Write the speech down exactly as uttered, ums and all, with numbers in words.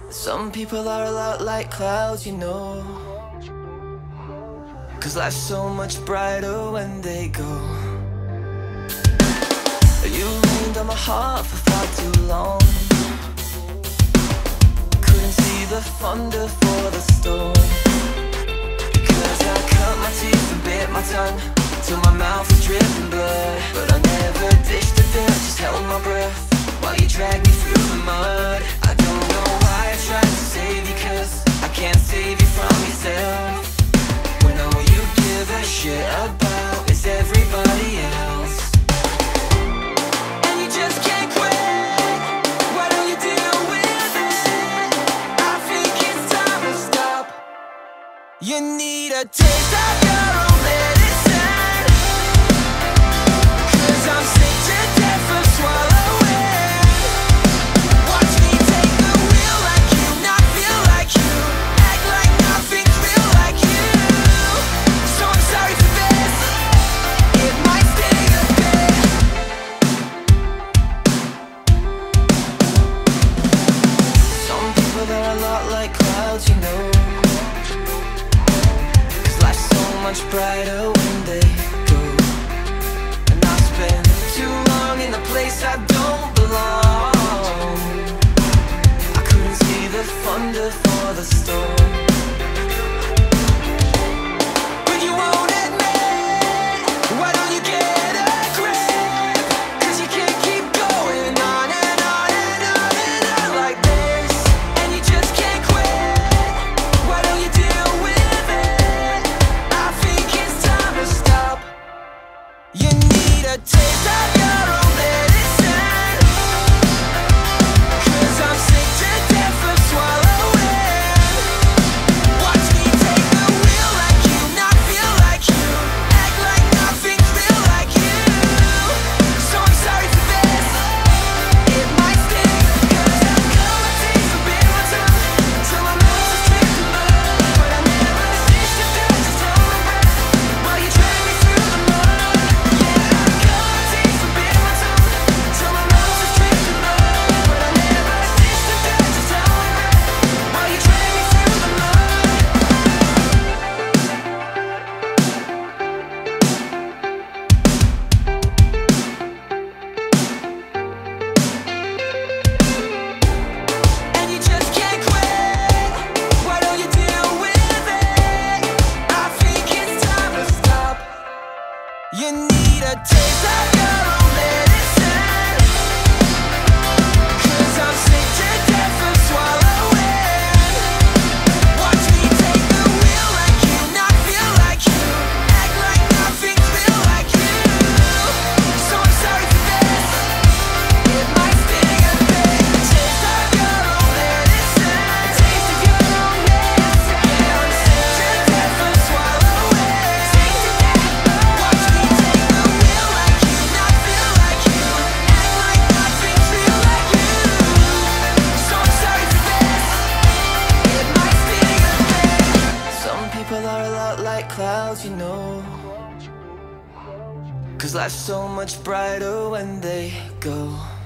Some people are a lot like clouds, you know, 'cause life's so much brighter when they go. You rained on my heart for far too long. Couldn't see the thunder for the storm, because I cut my teeth and bit my tongue till my mouth was dripping blood. But I never dished the dirt, just held my breath while you dragged me through the mud. I don't know why I tried to save you, 'cause I can't save you from yourself, when all you give a shit about is everybody else. And you just can't quit. Why don't you deal with it? I think it's time to stop. You need a taste of your own medicine, 'cause I'm sick to death of swallowing. Watch me take the wheel like you, not feel like you, act like nothing's real like you. So I'm sorry for this, it might sting a bit. Some people, they're a lot like clouds, you know, 'cause life's so much brighter when they go. And I spend too long in a place I don't belong. I couldn't see the thunder for the storm, but you won't admit. Why don't you get a grip? 'Cause you can't keep going on and on and on and on like this. And you just can't quit. Why don't you deal with it? I think it's time to stop. You need a taste of your own medicine, 'cause I'm sick to death of swallowing. Watch me take the wheel like you, not feel like you, act like nothing's real like you. So I'm sorry for this, it might sting, 'cause I've cut my teeth and bit my tongue till my mouth is dripping blood. But I never dished the dirt, just held my breath while you dragged me through the mud. Yeah, I've cut my teeth and bit my tongue till my mouth is dripping blood. But I never dished the dirt, just held my breath while you dragged me through the mud. And you just can't quit. Why don't you deal with it? I think it's time to stop. You need a taste of your own medicine, 'cause I'm sick to death of swallowing. Watch me take the wheel like you, not feel like you, act like nothing's real like you. So I'm sorry for this, it might sting a bit. Taste of your own medicine, taste of your own medicine. Yeah, I'm sick to death of swallowing. Sick to death. Watch me take the wheel like you, not feel like you, act like nothing's real like you. So I'm sorry for this, it might sting a bit. Some people are a lot like clouds, you know, 'cause life's so much brighter when they go.